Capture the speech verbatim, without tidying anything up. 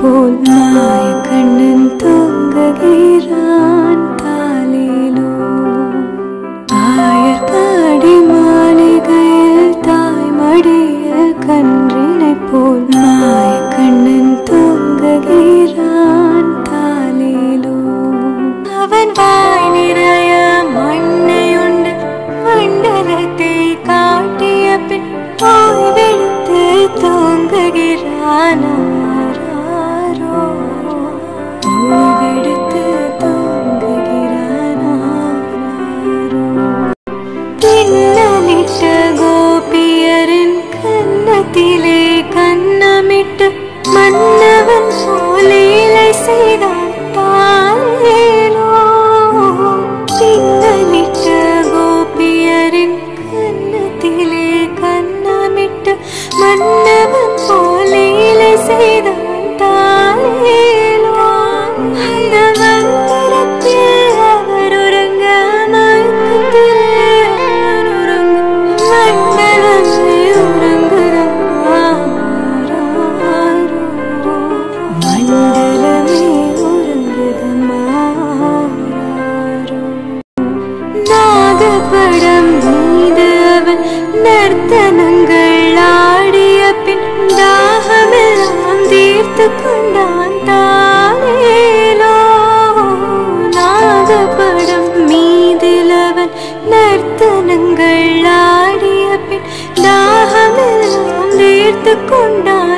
போல் மாய கண்ணன் தூங்குகிறான் தாலேலோ. ஆயர்பாடி மாளிகையில் தாய்மடியில் கன்றினை போல் மாய கண்ணன் தூங்குகிறான் தாலேலோ. அவன் வாய் நிறைய மண்ணையுண்டு மண்டலத்தை காட்டிய பின் ஓய்வெடுத்து தூங்குகிறான். ஓய்வெடுத்து தூங்குகிறான். பின்னலிட்ட கோபியரின் கன்னத்திலே கன்னமிட்டு மன்னவன் சோலையிலை செய்தான் தாலேலோ. பின்னலிட்ட கோபியரின் கன்னத்திலே கன்னமிட்டு மன்னவன் சோலையிலை செய்தான் தாலேலோ. அந்த மந்திரத்தில் அவர் உறங்க மயக்கத்தில் உறங்க மண்டலமே உறங்குதம்மா. மண்டலமே உறங்குதம்மா. நாகப்படம் மீது அவன் நர்த்தனங்கள் ஆடிய பின் தாகமெல்லாம் தீர்த்து கொண்டான் தாலேலோ. நாகப்படம் மீதில் அவன் நர்த்தனங்கள் ஆடிய பின் தாகமெல்லாம் தீர்த்து கொண்டான்